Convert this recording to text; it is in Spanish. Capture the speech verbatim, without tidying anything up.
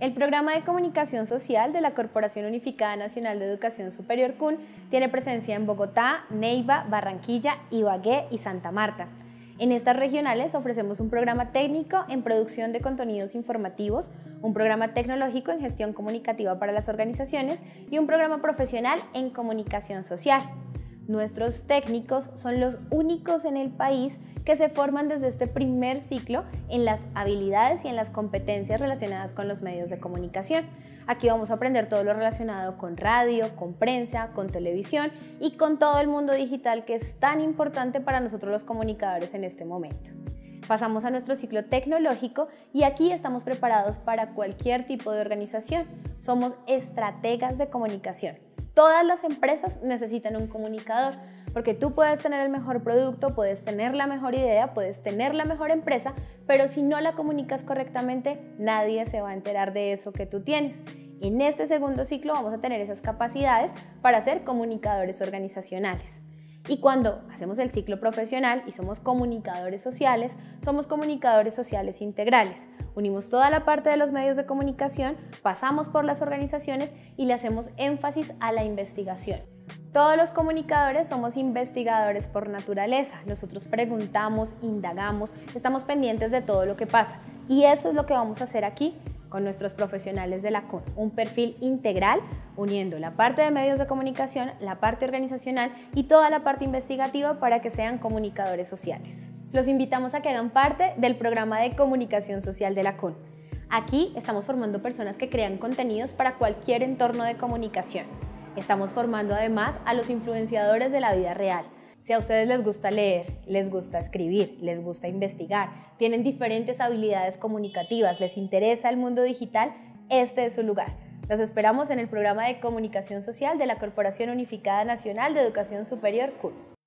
El Programa de Comunicación Social de la Corporación Unificada Nacional de Educación Superior C U N tiene presencia en Bogotá, Neiva, Barranquilla, Ibagué y Santa Marta. En estas regionales ofrecemos un programa técnico en producción de contenidos informativos, un programa tecnológico en gestión comunicativa para las organizaciones y un programa profesional en comunicación social. Nuestros técnicos son los únicos en el país que se forman desde este primer ciclo en las habilidades y en las competencias relacionadas con los medios de comunicación. Aquí vamos a aprender todo lo relacionado con radio, con prensa, con televisión y con todo el mundo digital que es tan importante para nosotros los comunicadores en este momento. Pasamos a nuestro ciclo tecnológico y aquí estamos preparados para cualquier tipo de organización. Somos estrategas de comunicación. Todas las empresas necesitan un comunicador, porque tú puedes tener el mejor producto, puedes tener la mejor idea, puedes tener la mejor empresa, pero si no la comunicas correctamente, nadie se va a enterar de eso que tú tienes. En este segundo ciclo vamos a tener esas capacidades para ser comunicadores organizacionales. Y cuando hacemos el ciclo profesional y somos comunicadores sociales, somos comunicadores sociales integrales. Unimos toda la parte de los medios de comunicación, pasamos por las organizaciones y le hacemos énfasis a la investigación. Todos los comunicadores somos investigadores por naturaleza. Nosotros preguntamos, indagamos, estamos pendientes de todo lo que pasa. Y eso es lo que vamos a hacer aquí con nuestros profesionales de la C U N, un perfil integral uniendo la parte de medios de comunicación, la parte organizacional y toda la parte investigativa para que sean comunicadores sociales. Los invitamos a que hagan parte del programa de comunicación social de la C U N. Aquí estamos formando personas que crean contenidos para cualquier entorno de comunicación. Estamos formando además a los influenciadores de la vida real. Si a ustedes les gusta leer, les gusta escribir, les gusta investigar, tienen diferentes habilidades comunicativas, les interesa el mundo digital, este es su lugar. Los esperamos en el programa de comunicación social de la Corporación Unificada Nacional de Educación Superior C U N.